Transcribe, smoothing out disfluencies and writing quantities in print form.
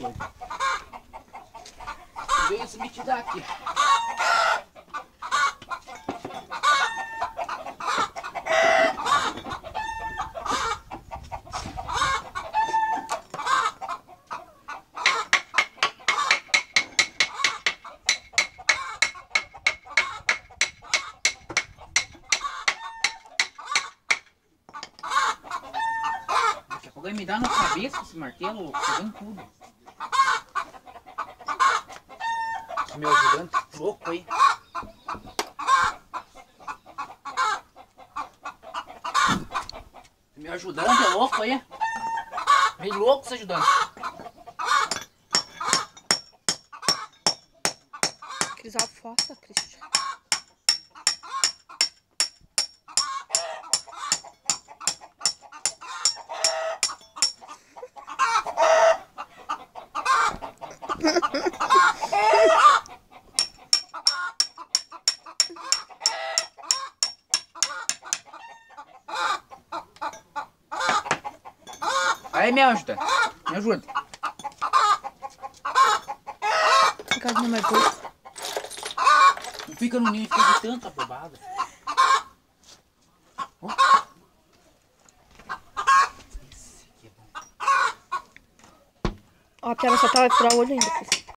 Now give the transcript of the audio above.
coisa. Vem esse bicho daqui. Alguém me dá na cabeça esse martelo, pegando tudo. Esse meu ajudante louco aí. Esse meu ajudante é louco aí. Meio louco esse ajudante. Quis a foto, Cristian. Aí me ajuda. Me ajuda. Em casa não é mais dois. Não fica no ninho, fica de tanta bobada. Oh. Esse aqui é bom. Ó, a Piara só tá vai furar o olho ainda, Cristian.